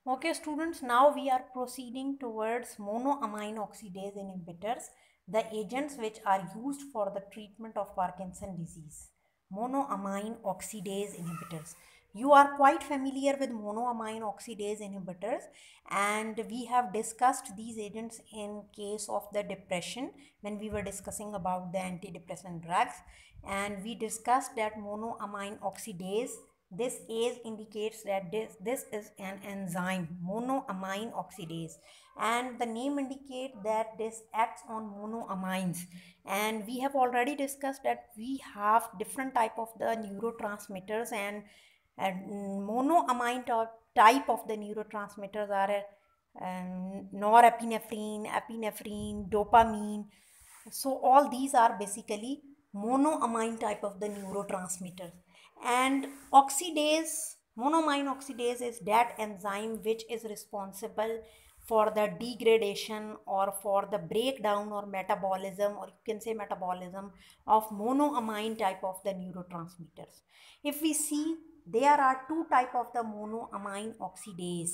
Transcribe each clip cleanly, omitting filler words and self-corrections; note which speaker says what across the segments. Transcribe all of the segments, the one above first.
Speaker 1: Okay, students, now we are proceeding towards monoamine oxidase inhibitors, the agents which are used for the treatment of Parkinson disease. Monoamine oxidase inhibitors. You are quite familiar with monoamine oxidase inhibitors, and we have discussed these agents in case of the depression when we were discussing about the antidepressant drugs, and we discussed that monoamine oxidase, this age indicates that this is an enzyme, monoamine oxidase, and the name indicates that this acts on monoamines. And we have already discussed that we have different type of the neurotransmitters, and monoamine type of the neurotransmitters are norepinephrine, epinephrine, dopamine. So all these are basically monoamine type of the neurotransmitters. And oxidase, monoamine oxidase is that enzyme which is responsible for the degradation or for the breakdown or metabolism, or you can say metabolism, of monoamine type of the neurotransmitters. If we see, there are two type of the monoamine oxidase.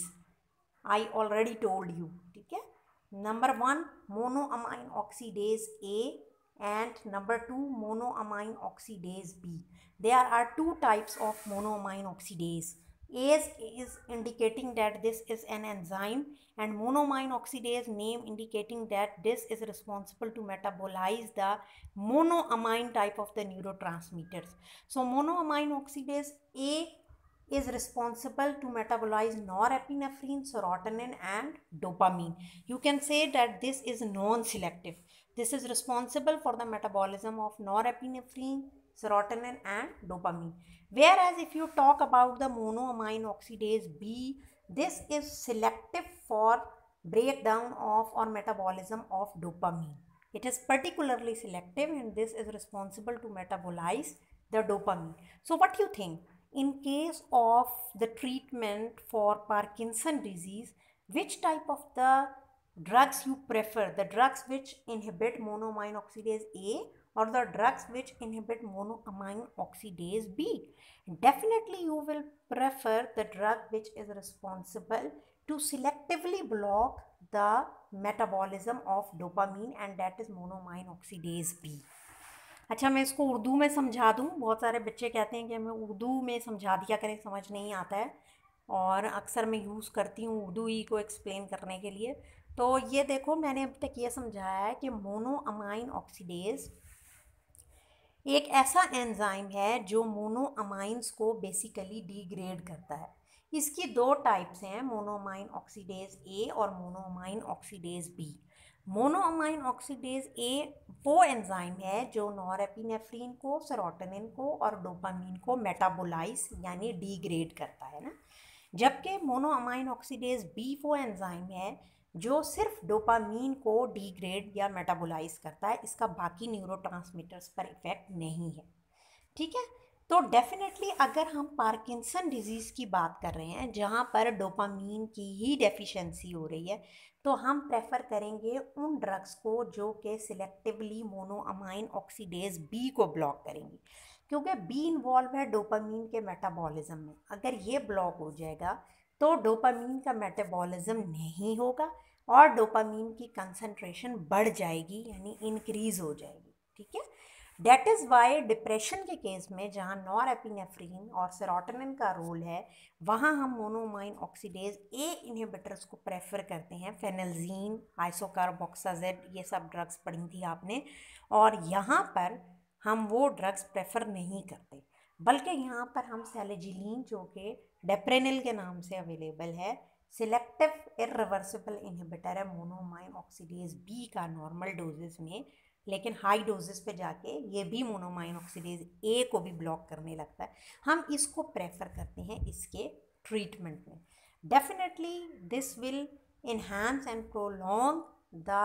Speaker 1: I already told you. Okay? Number one, monoamine oxidase A, and number two, monoamine oxidase B. There are two types of monoamine oxidase. A is indicating that this is an enzyme, and monoamine oxidase name indicating that this is responsible to metabolize the monoamine type of the neurotransmitters. So monoamine oxidase A is responsible to metabolize norepinephrine, serotonin, and dopamine. You can say that this is non-selective. This is responsible for the metabolism of norepinephrine, serotonin, and dopamine. Whereas if you talk about the monoamine oxidase B, this is selective for breakdown of or metabolism of dopamine. It is particularly selective, and this is responsible to metabolize the dopamine. So what do you think? In case of the treatment for Parkinson disease, which type of the drugs you prefer? The drugs which inhibit monoamine oxidase A, or the drugs which inhibit monoamine oxidase B? Definitely you will prefer the drug which is responsible to selectively block the metabolism of dopamine, and that is monoamine oxidase B. अच्छा, मैं इसको उर्दू में समझा दूँ। बहुत सारे बच्चे कहते हैं कि हमें उर्दू में समझा दिया करें, समझ नहीं आता है, और अक्सर मैं यूज़ करती हूँ उर्दू ही को एक्सप्लेन करने के लिए। तो ये देखो, मैंने अब तक ये समझाया है कि मोनोअमाइन ऑक्सीडेज एक ऐसा एंजाइम है जो मोनोअमाइंस को बेसिकली डिग्रेड करता है। इसकी दो टाइप्स हैं, मोनोअमाइन ऑक्सीडेज ए और monoamine oxidase B. Monoamine oxidase A वो एंजाइम है जो नॉरएपिनेफ्रिन को, सेरोटोनिन को और डोपामीन को मेटाबोलाइज यानी डिग्रेड करता है ना, जबकि मोनोअमाइन ऑक्सीडेज बी वो एंजाइम है जो सिर्फ डोपामीन को डिग्रेड या मेटाबोलाइज करता है, इसका बाकी न्यूरोट्रांसमीटर्स पर इफेक्ट नहीं है। ठीक है, तो डेफिनेटली अगर हम पार्किंसन डिजीज़ की बात कर रहे हैं जहाँ पर डोपामीन की ही डेफिशिएंसी हो रही है, तो हम प्रेफर करेंगे उन ड्रग्स को जो कि सिलेक्टिवली मोनोअमाइन ऑक्सीडेज बी को ब्लॉक करेंगी, क्योंकि बी इन्वॉल्व है डोपामीन के मेटाबॉलिज्म में। अगर ये ब्लॉक हो जाएगा तो डोपामीन का मेटाबॉलिज्म नहीं होगा और डोपामीन की कंसंट्रेशन बढ़ जाएगी, यानी इंक्रीज़ हो जाएगी। ठीक है, डेट इज़ वाई डिप्रेशन के केस में जहाँ नॉरएपिनेफ्रिन और सेरोटोनिन का रोल है, वहाँ हम मोनोअमाइन ऑक्सीडेज ए इनहिबिटर्स को प्रेफर करते हैं। फेनल्जीन, आइसोकार्बोक्साजेड, ये सब ड्रग्स पढ़ी थी आपने, और यहाँ पर हम वो ड्रग्स प्रेफर नहीं करते, बल्कि यहाँ पर हम सैलिजिलीन, जो कि डेप्रेनिल के नाम से अवेलेबल है, सिलेक्टिव इरिवर्सिबल इनहिबिटर है मोनोअमाइन ऑक्सीडेज बी का नॉर्मल डोजेस में, लेकिन हाई डोजेस पे जाके ये भी मोनोअमाइन ऑक्सीडेज ए को भी ब्लॉक करने लगता है। हम इसको प्रेफर करते हैं इसके ट्रीटमेंट में। Definitely this will enhance and prolong the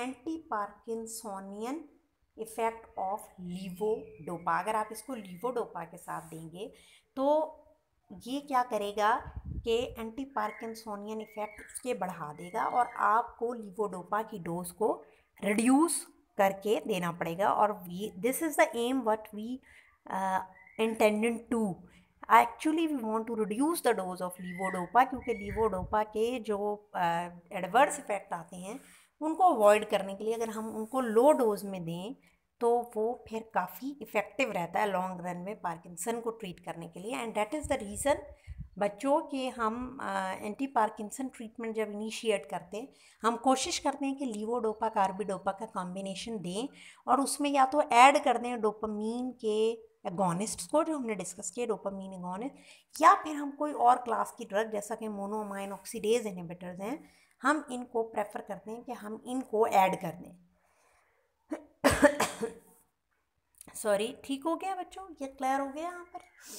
Speaker 1: anti-Parkinsonian effect of levodopa. अगर आप इसको लीवोडोपा के साथ देंगे तो ये क्या करेगा कि एंटी पार्किंसोनियन इफ़ेक्ट उसके बढ़ा देगा, और आपको लीवोडोपा की डोज को रिड्यूस करके देना पड़ेगा। और this is the aim what we intended to. Actually we want to reduce the dose of levodopa, क्योंकि लीवोडोपा के जो एडवर्स इफेक्ट आते हैं उनको अवॉइड करने के लिए अगर हम उनको लो डोज में दें तो वो फिर काफ़ी इफ़ेक्टिव रहता है लॉन्ग रन में पार्किंसन को ट्रीट करने के लिए। And that is the reason बच्चों के हम एंटी पार्किंसन ट्रीटमेंट जब इनिशिएट करते हैं हम कोशिश करते हैं कि लीवोडोपा कार्बिडोपा का कॉम्बिनेशन दें और उसमें या तो ऐड कर दें डोपामीन के एगोनिस्ट्स को जो हमने डिस्कस किए, डोपामीन एगोनिस्ट, या फिर हम कोई और क्लास की ड्रग जैसा कि मोनोअमाइन ऑक्सीडेज इनहिबिटर्स हैं, हम इनको प्रेफर करते हैं कि हम इनको ऐड कर दें। सॉरी, ठीक हो गया बच्चों, ये क्लियर हो गया यहाँ पर?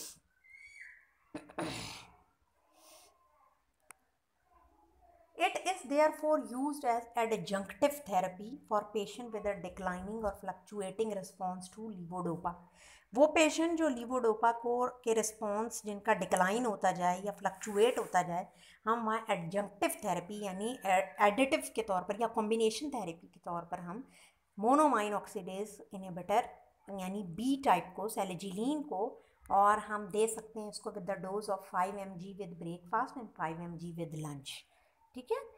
Speaker 1: It is therefore used as adjunctive therapy for patient with a declining or fluctuating response to levodopa। वो पेशेंट जो लीवोडोपा को के रिस्पॉन्स जिनका डिक्लाइन होता जाए या फ्लक्चुएट होता जाए, हम वहाँ एडजंक्टिव थेरेपी यानी एडिटिव के तौर पर या कॉम्बिनेशन थेरेपी के तौर पर हम मोनोमाइन ऑक्सीडेज इनहिबिटर यानी बी टाइप को, सेलेजिलीन को, और हम दे सकते हैं इसको with the dose of 5 mg with breakfast and 5 mg with lunch. ठीक है।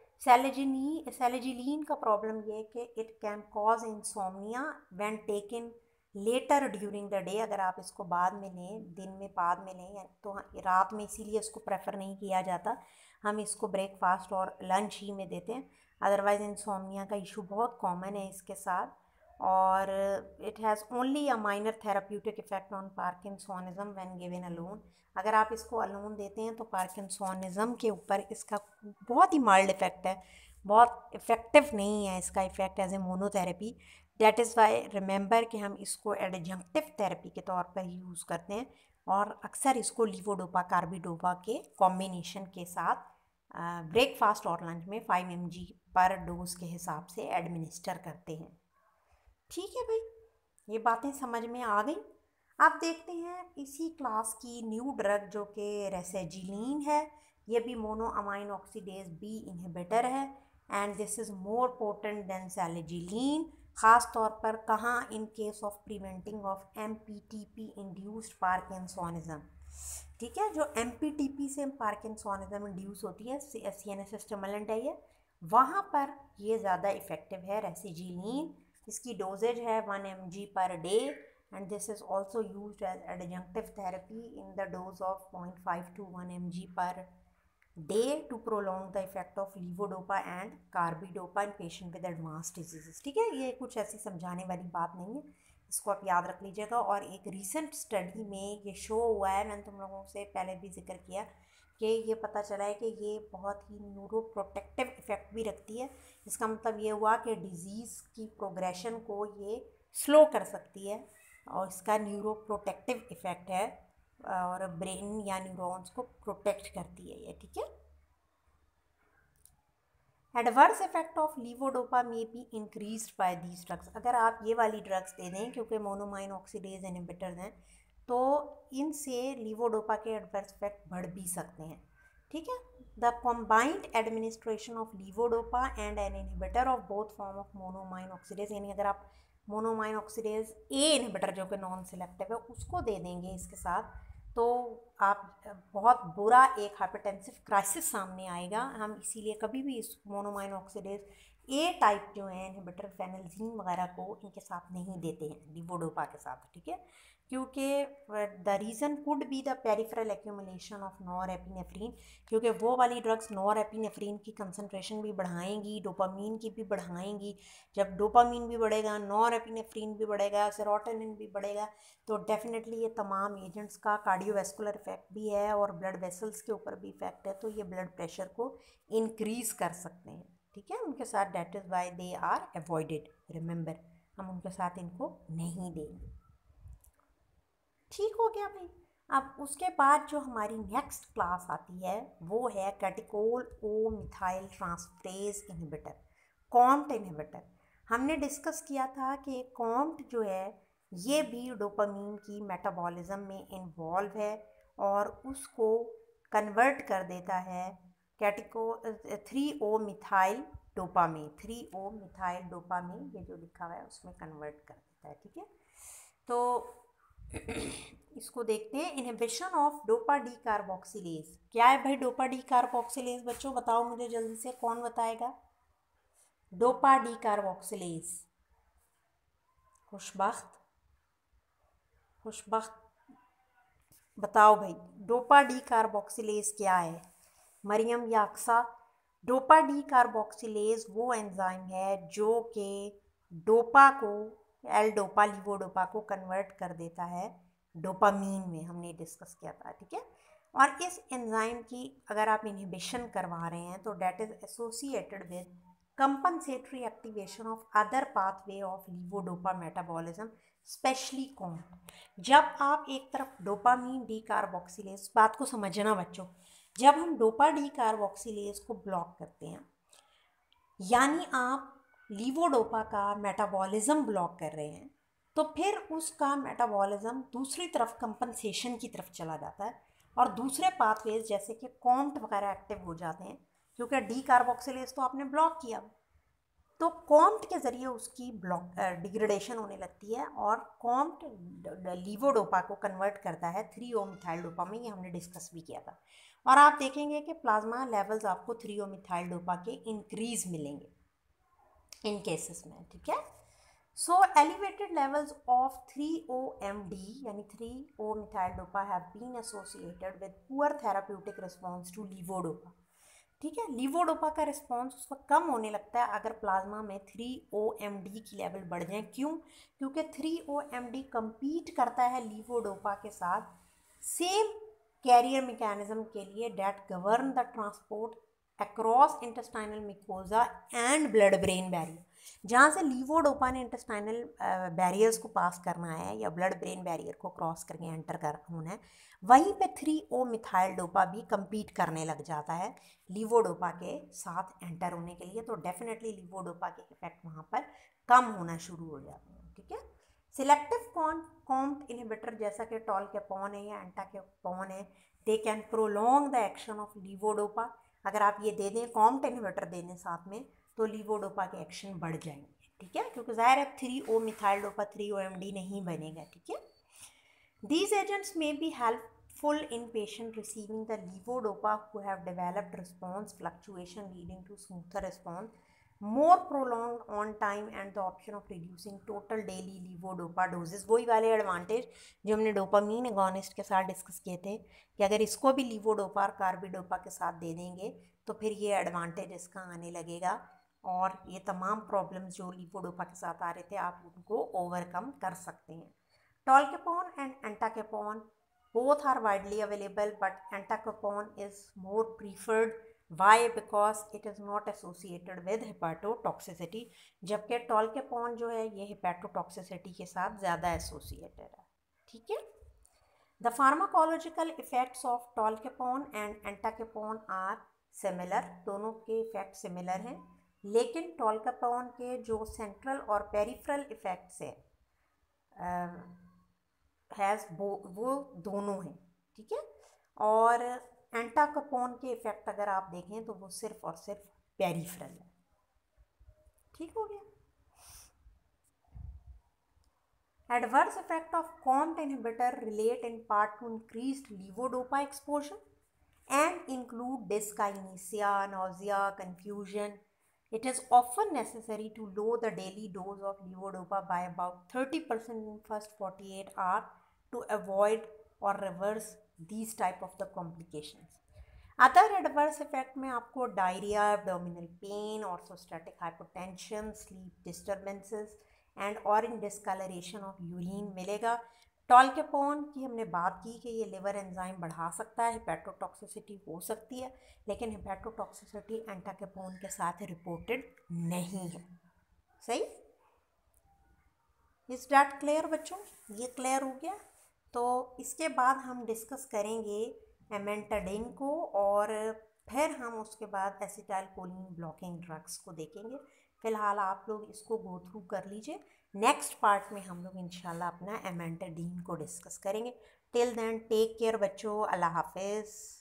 Speaker 1: सेलेजिलीन का प्रॉब्लम ये है कि it can cause insomnia when taken later during the day. अगर आप इसको बाद में लें, दिन में बाद में लें तो रात में, इसीलिए इसको प्रेफर नहीं किया जाता, हम इसको ब्रेकफास्ट और लंच ही में देते हैं। अदरवाइज़ इंसोम्निया का इशू बहुत कॉमन है इसके साथ, और it has only a minor therapeutic effect on parkinsonism when given alone. अगर आप इसको अलोन देते हैं तो पार्किंसोनिज्म के ऊपर इसका बहुत ही माइल्ड इफेक्ट है, बहुत इफ़ेक्टिव नहीं है इसका effect as a monotherapy. That is why remember कि हम इसको एडजंक्टिव थेरेपी के तौर पर यूज़ करते हैं और अक्सर इसको लीवोडोपा कार्बिडोपा के कॉम्बिनेशन के साथ ब्रेकफास्ट और लंच में 5 mg पर डोज के हिसाब से एडमिनिस्टर करते हैं। ठीक है भाई, ये बातें समझ में आ गई। अब देखते हैं इसी क्लास की न्यू ड्रग जो कि रेसेजिलीन है। ये भी मोनोअमाइन ऑक्सीडेज बी इनहिबिटर है and this is more potent than selegiline, ख़ास तौर पर कहाँ, in case of preventing of MPTP induced parkinsonism. ठीक है, जो MPTP से पार्किंसोनिज्म इंड्यूस होती है, CNS स्टिमुलेंट है ये, वहाँ पर ये ज़्यादा इफ़ेक्टिव है रेसेजिलीन। इसकी डोजेज है 1 mg per day and this is also used as adjunctive therapy in the dose of 0.5 to 1 mg per day to prolong the effect of levodopa and carbidopa in patient with advanced diseases। ठीक है, ये कुछ ऐसी समझाने वाली बात नहीं है, इसको आप याद रख लीजिएगा। और एक रिसेंट स्टडी में ये शो हुआ है, मैंने तुम लोगों से पहले भी जिक्र किया कि ये पता चला है कि ये बहुत ही न्यूरो प्रोटेक्टिव इफ़ेक्ट भी रखती है। इसका मतलब ये हुआ कि डिज़ीज़ की प्रोग्रेशन को ये स्लो कर सकती है और इसका न्यूरो प्रोटेक्टिव इफ़ेक्ट है और ब्रेन या न्यूरॉन्स को प्रोटेक्ट करती है ये। ठीक है। एडवर्स इफेक्ट ऑफ लीवोडोपा में भी इंक्रीज्ड बाय दीज ड्रग्स। अगर आप ये वाली ड्रग्स दे दें, क्योंकि मोनोमाइन ऑक्सीडेज इनहिबिटर्स हैं, तो इनसे लीवोडोपा के एडवर्स इफेक्ट बढ़ भी सकते हैं। ठीक है। The combined administration of levodopa and an inhibitor of both form of monoamine oxidase, यानी अगर आप मोनोमाइन ऑक्सीडेज ए इनहिबिटर जो कि नॉन सिलेक्टिव है उसको दे देंगे इसके साथ, तो आप बहुत बुरा एक हाइपरटेंसिव क्राइसिस सामने आएगा। हम इसीलिए कभी भी इस मोनोमाइन ऑक्सीडेज ए टाइप जो है इनहिबिटर फेनल्जीन वगैरह को इनके साथ नहीं देते हैं लीवोडोपा के साथ। ठीक है, क्योंकि the reason could be the peripheral accumulation of norepinephrine, क्योंकि वो वाली ड्रग्स नॉरएपिनेफ्रिन की कंसंट्रेशन भी बढ़ाएंगी, डोपामीन की भी बढ़ाएंगी। जब डोपामीन भी बढ़ेगा, नॉरएपिनेफ्रिन भी बढ़ेगा, सेरोटोनिन भी बढ़ेगा, तो डेफिनेटली ये तमाम एजेंट्स का कार्डियोवैस्कुलर इफेक्ट भी है और ब्लड वेसल्स के ऊपर भी इफेक्ट है, तो ये ब्लड प्रेशर को इंक्रीज़ कर सकते हैं। ठीक है, उनके साथ that is why they are avoided. Remember, हम उनके साथ इनको नहीं देंगे। ठीक हो गया भाई। अब उसके बाद जो हमारी नेक्स्ट क्लास आती है वो है catechol O methyl transferase inhibitor, COMT inhibitor. हमने डिस्कस किया था कि कॉम्ट जो है ये भी डोपामीन की मेटाबॉलिज्म में इन्वॉल्व है और उसको कन्वर्ट कर देता है catechol 3O methyl dopamine, 3O methyl dopamine, ये जो लिखा हुआ है उसमें कन्वर्ट कर देता है। ठीक है, तो इसको देखते हैं, inhibition of dopa decarboxylase. क्या है भाई डोपा डी कार्बोक्सिलेज बच्चों, बताओ मुझे जल्दी से, कौन बताएगा? Dopa decarboxylase, Khushbakht Khushbakht बताओ भाई, डोपा डी कार्बोक्सिलेज क्या है? मरियम या अक्सा? डोपा डी कार्बोक्सिलेज वो एंजाइम है जो कि डोपा को, एल डोपा लीवोडोपा को कन्वर्ट कर देता है डोपामीन में, हमने डिस्कस किया था, ठीक है। और इस एंजाइम की अगर आप इनहिबिशन करवा रहे हैं तो that is associated with compensatory activation of other pathway of levodopa metabolism, specially COMT. जब आप एक तरफ डोपामीन डी कार्बोक्सिलेज, बात को समझना बच्चों, जब हम डोपा डी कार्बोक्सिलेज को ब्लॉक करते हैं यानी आप लीवोडोपा का मेटाबॉलिज्म ब्लॉक कर रहे हैं, तो फिर उसका मेटाबॉलिज्म दूसरी तरफ कंपनसेशन की तरफ चला जाता है और दूसरे पाथवेज जैसे कि कॉम्ट वगैरह एक्टिव हो जाते हैं, क्योंकि डी कार्बोक्सिलेज तो आपने ब्लॉक किया, तो कॉम्ट के ज़रिए उसकी ब्लॉक डिग्रेडेशन होने लगती है और कॉम्ट लीवोडोपा को कन्वर्ट करता है 3-O-मिथाइल डोपा में, ये हमने डिस्कस भी किया था। और आप देखेंगे कि प्लाज्मा लेवल्स आपको 3-O-मिथाइल डोपा के इंक्रीज मिलेंगे इन केसेस में, ठीक है। सो एलिवेटेड लेवल्स ऑफ 3-OMD यानी 3-O-मिथाइल dopa have been associated with poor therapeutic response to levodopa, ठीक है। लीवोडोपा का रिस्पॉन्स उसका कम होने लगता है अगर प्लाज्मा में 3-OMD की लेवल बढ़ जाए। क्यों? क्योंकि 3-OMD compete करता है लीवोडोपा के साथ सेम कैरियर मैकेनिज्म के लिए that govern the transport across intestinal mucosa and blood brain barrier. जहाँ से लीवोडोपा ने इंटेस्टाइनल बैरियर्स को पास करना है या ब्लड ब्रेन बैरियर को क्रॉस करके एंटर कर होना है, वहीं पे 3-O-मिथाइल डोपा भी compete करने लग जाता है लीवोडोपा के साथ एंटर होने के लिए, तो डेफिनेटली लीवोडोपा के इफेक्ट वहाँ पर कम होना शुरू हो जाते हैं, ठीक है। सिलेक्टिव कॉम्ट इनहिबिटर जैसा कि टॉलकेपॉन है या एंटाकेपॉन है, they can prolong the action of levodopa. अगर आप ये दे दें, कॉम्ट इनहिबिटर दे दें साथ में, तो लीवोडोपा के एक्शन बढ़ जाएंगे, ठीक है, क्योंकि ज़ाहिर है 3-O-मिथाइल डोपा 3-OMD नहीं बनेगा, ठीक है। These agents may be helpful in patients receiving the levodopa who have developed response fluctuation leading to smoother response, more prolonged on time and the option of reducing total daily levodopa doses। वही वाले advantage जो हमने dopamine agonist के साथ discuss किए थे कि अगर इसको भी लीवोडोपा और कार्बिडोपा के साथ दे देंगे तो फिर ये एडवांटेज इसका आने लगेगा और ये तमाम प्रॉब्लम्स जो लीवोडोपा के साथ आ रहे थे आप उनको ओवरकम कर सकते हैं। Tolcapone and entacapone both are widely available, but entacapone is more preferred. Why? Because it is not associated with hepatotoxicity, जबकि टॉलकेपॉन जो है ये हेपेटोटॉक्सिसिटी के साथ ज़्यादा एसोसिएटेड है, ठीक है। The pharmacological effects of tolcapone and entacapone are similar, दोनों के इफेक्ट सिमिलर हैं, लेकिन टॉलकेपॉन के जो सेंट्रल और पेरिफेरल इफेक्ट्स हैं वो दोनों हैं, ठीक है। और एंटाकेपॉन के इफेक्ट अगर आप देखें तो वो सिर्फ और सिर्फ पेरिफेरल है, ठीक हो गया। Adverse effect of COMT inhibitor relate in part to increased levodopa exposure and include dyskinesia, nausea, confusion. It is often necessary to lower the daily dose of levodopa by about 30% in first 48 hours to avoid or reverse these type of the complications. Other adverse effect में आपको diarrhoea, abdominal pain, orthostatic hypotension, sleep disturbances and orange discolouration of urine मिलेगा। Tolcapone की हमने बात की कि ये liver enzyme बढ़ा सकता है, हेपेटोटॉक्सिसिटी हो सकती है, लेकिन हेपेटोटॉक्सिसिटी एंटाकेपॉन के साथ रिपोर्टेड नहीं है, सही। इज दैट क्लियर बच्चों? ये क्लियर हो गया। तो इसके बाद हम डिस्कस करेंगे एमेंटाडिन को और फिर हम उसके बाद एसिटाइलकोलिन ब्लॉकिंग ड्रग्स को देखेंगे। फ़िलहाल आप लोग इसको गो थ्रू कर लीजिए, नेक्स्ट पार्ट में हम लोग इंशाल्लाह अपना एमेंटाडिन को डिस्कस करेंगे। टिल देन टेक केयर बच्चों, अल्लाह हाफिज़।